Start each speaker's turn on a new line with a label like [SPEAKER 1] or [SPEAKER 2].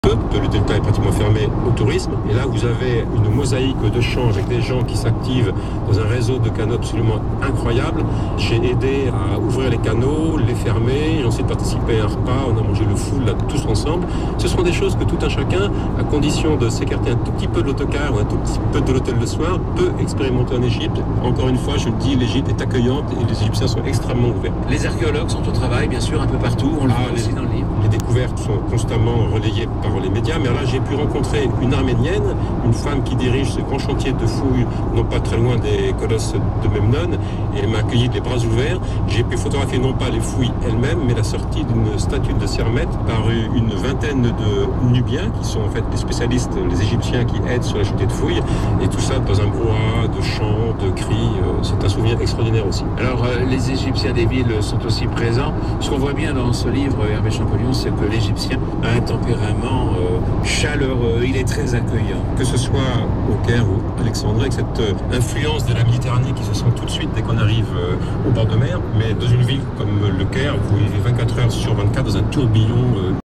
[SPEAKER 1] Le delta est pratiquement fermé au tourisme. Et là, vous avez une mosaïque de change avec des gens qui s'activent dans un réseau de canaux absolument incroyable. J'ai aidé à ouvrir les canaux, les fermer. J'ai ensuite participé à un repas. On a mangé le full là, tous ensemble. Ce sont des choses que tout un chacun, à condition de s'écarter un tout petit peu de l'autocar ou un tout petit peu de l'hôtel le soir, peut expérimenter en Égypte. Encore une fois, je le dis, l'Égypte est accueillante et les Égyptiens sont extrêmement ouverts.
[SPEAKER 2] Les archéologues sont au travail, bien sûr, un peu partout. On le voit aussi dans le livre.
[SPEAKER 1] Les découvertes sont constamment relayées par les médias, mais là j'ai pu rencontrer une Arménienne, une femme qui dirige ce grand chantier de fouilles, non pas très loin des colosses de Memnon, et elle m'a accueilli des bras ouverts. J'ai pu photographier non pas les fouilles elles-mêmes, mais la sortie d'une statue de Sermet par une vingtaine de Nubiens, qui sont en fait des spécialistes, les Égyptiens qui aident sur les chantiers de fouilles, et tout ça dans un brouhaha de chants, de cris. C'est un souvenir extraordinaire aussi.
[SPEAKER 2] Alors les Égyptiens des villes sont aussi présents. Ce qu'on voit bien dans ce livre, Hervé Champollion, c'est que l'Égyptien a un tempérament chaleureux, il est très accueillant.
[SPEAKER 1] Que ce soit au Caire ou à Alexandrie, avec cette influence de la Méditerranée qui se sent tout de suite dès qu'on arrive au bord de mer, mais dans une ville comme le Caire, vous vivez 24 heures sur 24 dans un tourbillon